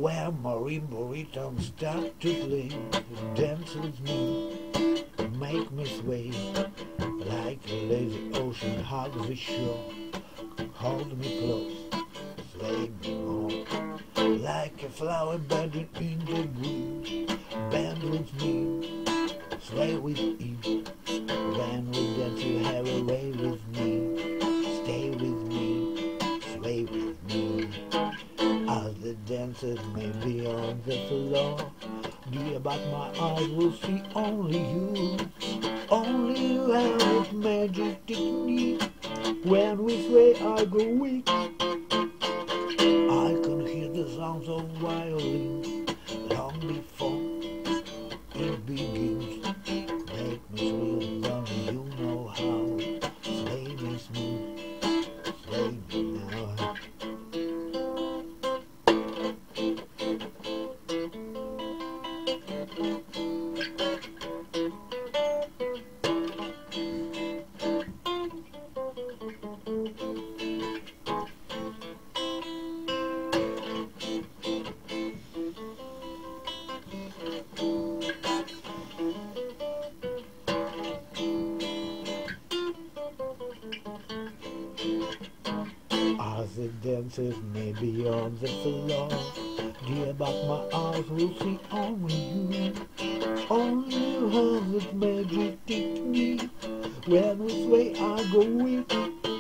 where marimba rhythms start to play. Dance with me, make me sway, like a lazy ocean hugs the shore. Hold me close, sway me more, like a flower bending in the breeze. Bend with me, sway with ease. When we dance you have a way with me. Stay with me, sway with me. Other dancers may be on the floor, dear, but my eyes will see only you. Only you have that magic technique. When we sway I go weak. I can hear the sounds of violins long before it begins. Make me sway, only you know how. Sway me smooth, sway me now. Other dancers may be on the floor, dear, but my eyes will see only you. Only you have that magic technique. When we sway I go weak.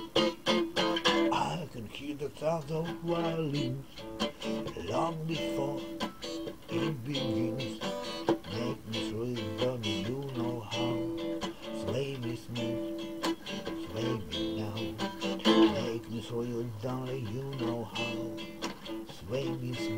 I can hear the sound of violins long before it begins. Make me sway, only you know how. Sway me smooth, sway me now. Make me sway, only you know how. Sway me smooth.